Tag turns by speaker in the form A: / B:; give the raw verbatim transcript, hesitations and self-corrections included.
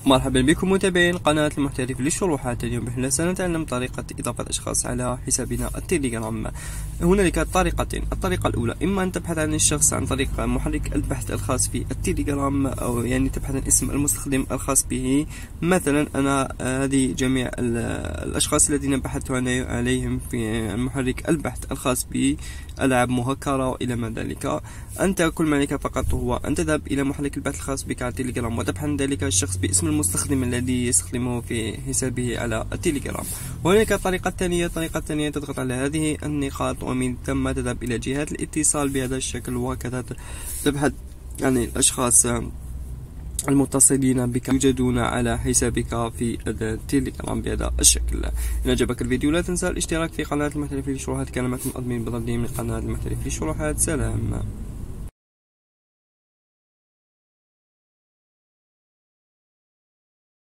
A: مرحبا بكم متابعين قناة المحترف للشروحات. اليوم نحن سنتعلم طريقة إضافة أشخاص على حسابنا التليجرام. هنالك طريقتين. الطريقة الأولى إما أن تبحث عن الشخص عن طريق محرك البحث الخاص في التليجرام، أو يعني تبحث عن اسم المستخدم الخاص به. مثلا أنا هذه جميع الأشخاص الذين بحثت عليهم في محرك البحث الخاص به، ألعاب مهكرة وإلى ما ذلك. أنت كل ما عليك فقط هو أن تذهب إلى محرك البحث الخاص بك على التليجرام وتبحث عن ذلك الشخص باسم المستخدم الذي يستخدمه في حسابه على التليجرام. وهناك الطريقة الثانية. الطريقة الثانية تضغط على هذه النقاط ومن ثم تذهب إلى جهات الاتصال بهذا الشكل، وكذا تبحث عن الأشخاص المتصلين بك يوجدون على حسابك في التليجرام بهذا الشكل. إن عجبك الفيديو لا تنسى الاشتراك في قناة المحترف للشروحات. كان معكم أدمن بضدي من قناة المحترف للشروحات. سلام.